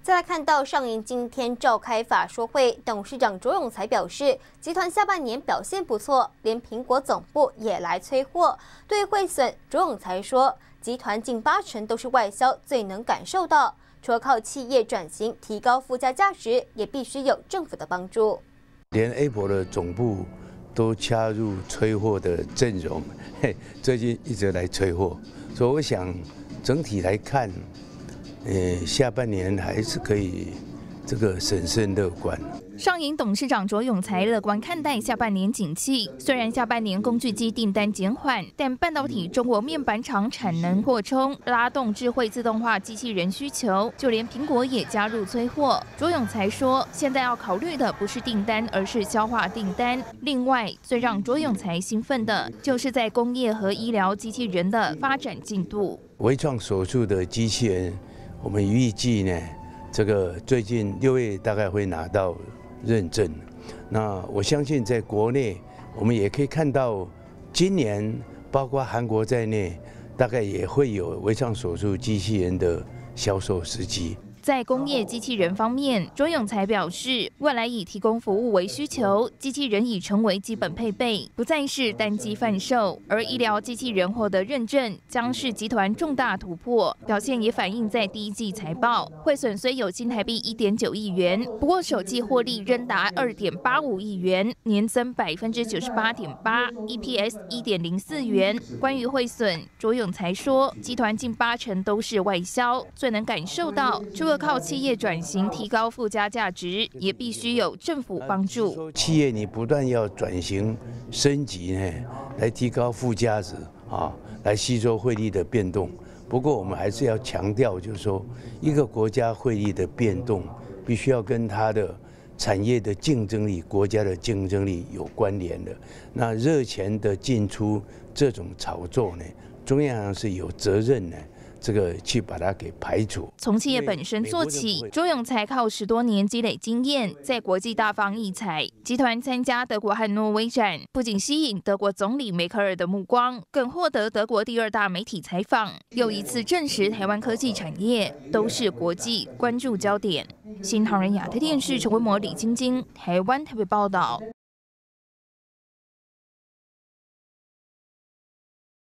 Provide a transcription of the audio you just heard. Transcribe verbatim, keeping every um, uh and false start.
再来看到上银今天召开法说会，董事长卓永才表示，集团下半年表现不错，连苹果总部也来催货。对于汇损，卓永才说，集团近八成都是外销，最能感受到。除了靠企业转型提高附加价值，也必须有政府的帮助。 连 Apple 的总部都加入催货的阵容，嘿，最近一直来催货，所以我想整体来看。 呃，下半年还是可以这个审慎乐观。 上银董事长卓永才乐观看待下半年景气，虽然下半年工具机订单减缓，但半导体中国面板厂产能扩充，拉动智慧自动化机器人需求，就连苹果也加入催货。卓永才说，现在要考虑的不是订单，而是消化订单。另外，最让卓永才兴奋的，就是在工业和医疗机器人的发展进度。 微创手术的机器人。 我们预计呢，这个最近六月大概会拿到认证。那我相信在国内，我们也可以看到，今年包括韩国在内，大概也会有微创手术机器人的销售时机。 在工业机器人方面，卓永才表示，未来以提供服务为需求，机器人已成为基本配备，不再是单机贩售。而医疗机器人获得认证，将是集团重大突破，表现也反映在第一季财报。汇损虽有新台币一点九亿元，不过首季获利仍达二点八五亿元，年增百分之九十八点八 ，E P S 一点零四元。关于汇损，卓永才说，集团近八成都是外销，最能感受到除了 靠企业转型提高附加价值，也必须有政府帮助。 企业你不断要转型升级呢，来提高附加值啊，来吸收汇率的变动。不过我们还是要强调，就是说，一个国家汇率的变动，必须要跟它的产业的竞争力、国家的竞争力有关联的。那热钱的进出这种炒作呢，中央银行是有责任呢。 这个去把它给排除。 从企业本身做起，卓永才靠十多年积累经验，在国际大放异彩。集团参加德国和挪威展，不仅吸引德国总理梅克尔的目光，更获得德国第二大媒体采访，又一次证实台湾科技产业都是国际关注焦点。新唐人亚太电视陈文模、李晶晶，台湾台北报道。